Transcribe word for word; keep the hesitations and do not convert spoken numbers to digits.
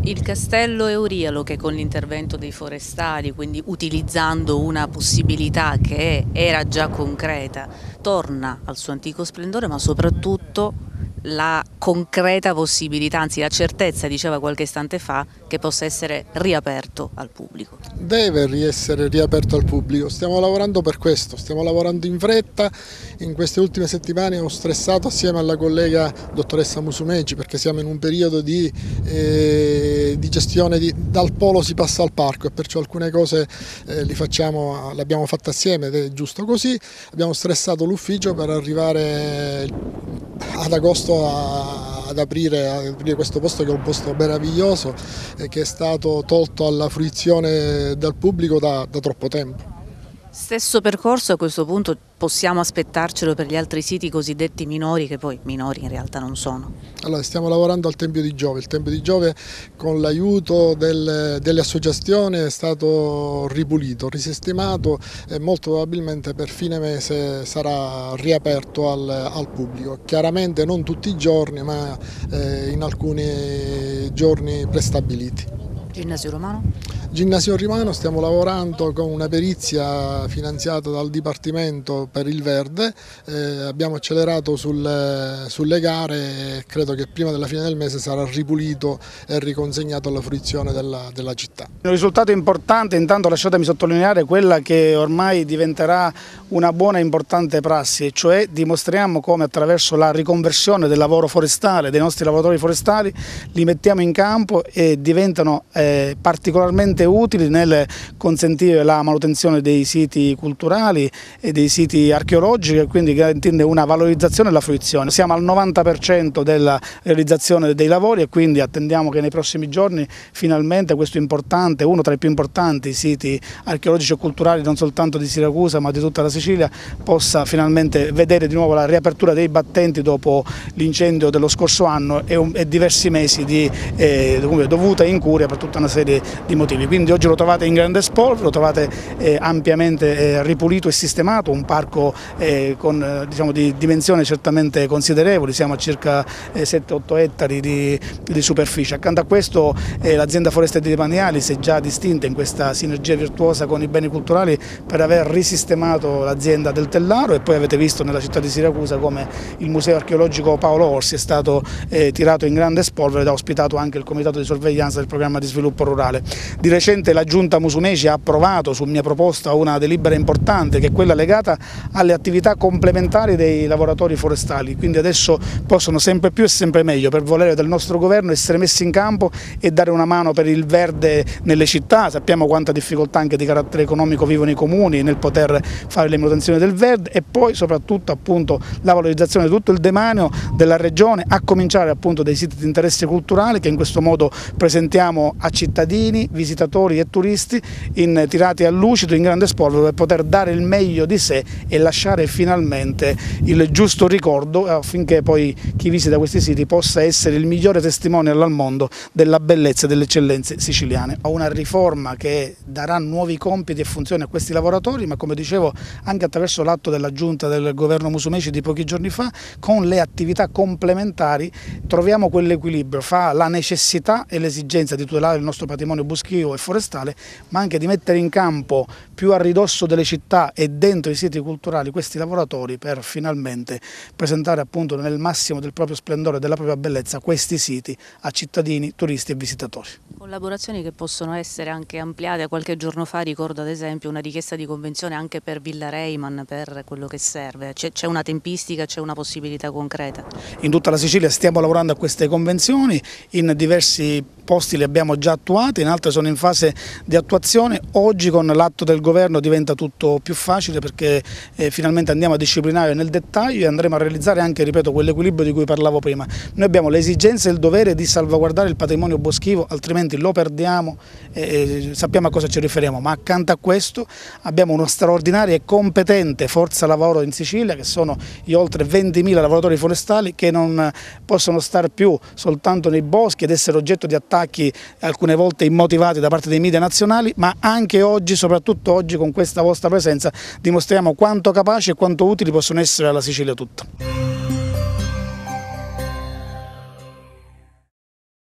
Il castello Eurialo, che con l'intervento dei forestali, quindi utilizzando una possibilità che era già concreta, torna al suo antico splendore, ma soprattutto la concreta possibilità, anzi la certezza, diceva qualche istante fa, che possa essere riaperto al pubblico. Deve essere riaperto al pubblico, stiamo lavorando per questo, stiamo lavorando in fretta. In queste ultime settimane ho stressato assieme alla collega dottoressa Musumeci, perché siamo in un periodo di, eh, di gestione, di, dal polo si passa al parco, e perciò alcune cose eh, li facciamo, le abbiamo fatte assieme ed è giusto così. Abbiamo stressato l'ufficio per arrivare ad agosto a, ad, aprire, ad aprire questo posto, che è un posto meraviglioso e che è stato tolto alla fruizione dal pubblico da, da troppo tempo. Stesso percorso a questo punto possiamo aspettarcelo per gli altri siti cosiddetti minori, che poi minori in realtà non sono? Allora, stiamo lavorando al Tempio di Giove. Il Tempio di Giove, con l'aiuto del, delle associazioni, è stato ripulito, risistemato e molto probabilmente per fine mese sarà riaperto al, al pubblico. Chiaramente non tutti i giorni, ma eh, in alcuni giorni prestabiliti. Ginnasio Romano? Ginnasio Romano stiamo lavorando con una perizia finanziata dal Dipartimento per il Verde, eh, abbiamo accelerato sul, sulle gare e credo che prima della fine del mese sarà ripulito e riconsegnato alla fruizione della, della città. Un risultato importante, intanto lasciatemi sottolineare quella che ormai diventerà una buona e importante prassi, cioè dimostriamo come attraverso la riconversione del lavoro forestale, dei nostri lavoratori forestali, li mettiamo in campo e diventano eh, particolarmente utili nel consentire la manutenzione dei siti culturali e dei siti archeologici, e quindi garantire una valorizzazione e la fruizione. Siamo al novanta per cento della realizzazione dei lavori e quindi attendiamo che nei prossimi giorni finalmente questo importante, uno tra i più importanti siti archeologici e culturali non soltanto di Siracusa ma di tutta la Sicilia, possa finalmente vedere di nuovo la riapertura dei battenti dopo l'incendio dello scorso anno e, un, e diversi mesi di eh, dovuta incuria per tutta una serie di motivi. Quindi oggi lo trovate in grande spolvero, lo trovate eh, ampiamente eh, ripulito e sistemato, un parco eh, con eh, diciamo, di dimensioni certamente considerevoli, siamo a circa eh, sette otto ettari di, di superficie. Accanto a questo eh, l'azienda Foreste di Demaniali si è già distinta in questa sinergia virtuosa con i beni culturali per aver risistemato l'azienda del Tellaro, e poi avete visto nella città di Siracusa come il Museo Archeologico Paolo Orsi è stato eh, tirato in grande spolvero ed ha ospitato anche il Comitato di Sorveglianza del Programma di Sviluppo Rurale. Di recente la Giunta Musumeci ha approvato su mia proposta una delibera importante, che è quella legata alle attività complementari dei lavoratori forestali, quindi adesso possono sempre più e sempre meglio, per volere del nostro governo, essere messi in campo e dare una mano per il verde nelle città. Sappiamo quanta difficoltà anche di carattere economico vivono i comuni nel poter fare le manutenzioni del verde, e poi soprattutto appunto la valorizzazione di tutto il demanio della regione, a cominciare appunto dai siti di interesse culturale che in questo modo presentiamo a cittadini, visitatori e turisti in, tirati a lucido in grande spolvero, per poter dare il meglio di sé e lasciare finalmente il giusto ricordo, affinché poi chi visita questi siti possa essere il migliore testimonial al mondo della bellezza e delle eccellenze siciliane. Una riforma che darà nuovi compiti e funzioni a questi lavoratori, ma come dicevo anche attraverso l'atto della giunta del governo Musumeci di pochi giorni fa, con le attività complementari troviamo quell'equilibrio fra la necessità e l'esigenza di tutelare il nostro patrimonio boschivo e forestale, ma anche di mettere in campo più a ridosso delle città e dentro i siti culturali questi lavoratori, per finalmente presentare appunto nel massimo del proprio splendore e della propria bellezza questi siti a cittadini, turisti e visitatori. Collaborazioni che possono essere anche ampliate. Qualche giorno fa ricordo ad esempio una richiesta di convenzione anche per Villa Reiman, per quello che serve. C'è una tempistica, c'è una possibilità concreta? In tutta la Sicilia stiamo lavorando a queste convenzioni, in diversi posti le abbiamo già attuate, in altre sono in fase di attuazione. Oggi con l'atto del governo diventa tutto più facile, perché eh, finalmente andiamo a disciplinare nel dettaglio e andremo a realizzare anche, ripeto, quell'equilibrio di cui parlavo prima. Noi abbiamo l'esigenza e il dovere di salvaguardare il patrimonio boschivo, altrimenti lo perdiamo e sappiamo a cosa ci riferiamo, ma accanto a questo abbiamo una straordinaria e competente forza lavoro in Sicilia, che sono gli oltre ventimila lavoratori forestali che non possono stare più soltanto nei boschi ed essere oggetto di attacchi alcune volte immotivati da parte dei media nazionali, ma anche oggi, soprattutto oggi, con questa vostra presenza dimostriamo quanto capaci e quanto utili possono essere alla Sicilia tutta.